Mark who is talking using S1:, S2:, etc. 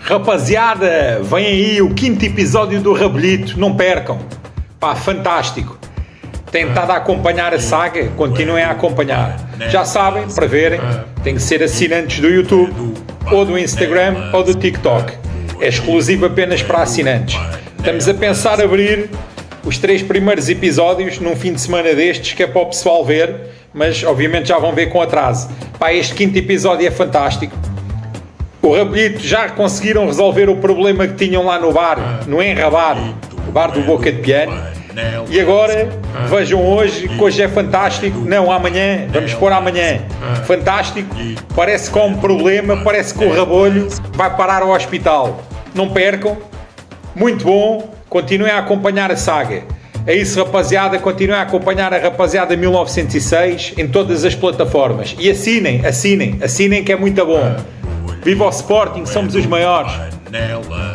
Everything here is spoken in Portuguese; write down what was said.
S1: Rapaziada, vem aí o 5º episódio do Rabelito, não percam. Pá, fantástico. Têm estado a acompanhar a saga, continuem a acompanhar. Já sabem, para verem, têm que ser assinantes do YouTube, ou do Instagram, ou do TikTok. É exclusivo apenas para assinantes. Estamos a pensar abrir os 3 primeiros episódios num fim de semana destes, que é para o pessoal ver, mas obviamente já vão ver com atraso. Pá, este 5º episódio é fantástico. O Rabelito já conseguiram resolver o problema que tinham lá no bar, no Enrabar, o bar do Boca de Piano. E agora, vejam hoje, que hoje é fantástico. Não, amanhã, vamos pôr amanhã. Fantástico, parece que há um problema, parece que o Rabolho vai parar ao hospital. Não percam, muito bom, continuem a acompanhar a saga. É isso, rapaziada, continuem a acompanhar a rapaziada 1906 em todas as plataformas. E assinem que é muito bom. Viva o Sporting, somos os maiores.